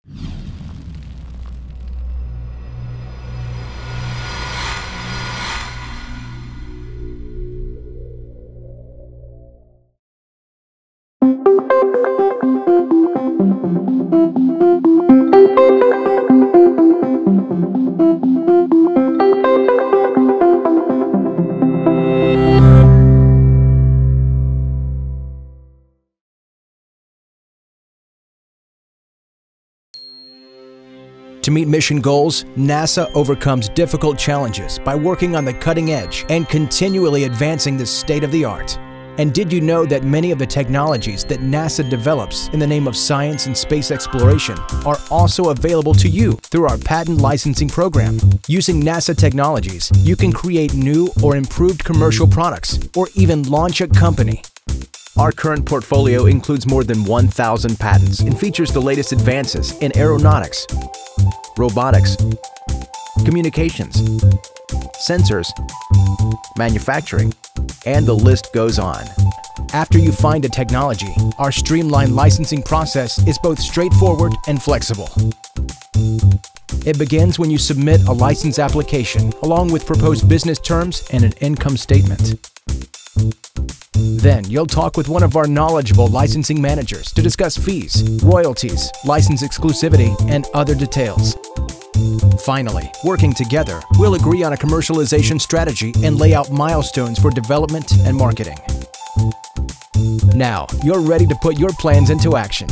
To meet mission goals, NASA overcomes difficult challenges by working on the cutting edge and continually advancing the state-of-the-art. And did you know that many of the technologies that NASA develops in the name of science and space exploration are also available to you through our patent licensing program? Using NASA technologies, you can create new or improved commercial products or even launch a company. Our current portfolio includes more than 1,000 patents and features the latest advances in aeronautics, robotics, communications, sensors, manufacturing, and the list goes on. After you find a technology, our streamlined licensing process is both straightforward and flexible. It begins when you submit a license application along with proposed business terms and an income statement. Then you'll talk with one of our knowledgeable licensing managers to discuss fees, royalties, license exclusivity, and other details. Finally, working together, we'll agree on a commercialization strategy and lay out milestones for development and marketing. Now, you're ready to put your plans into action.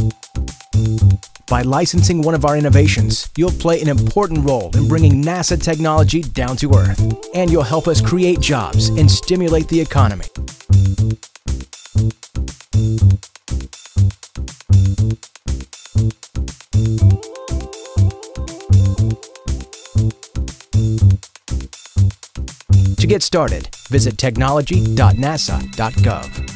By licensing one of our innovations, you'll play an important role in bringing NASA technology down to Earth, and you'll help us create jobs and stimulate the economy. To get started, visit technology.nasa.gov.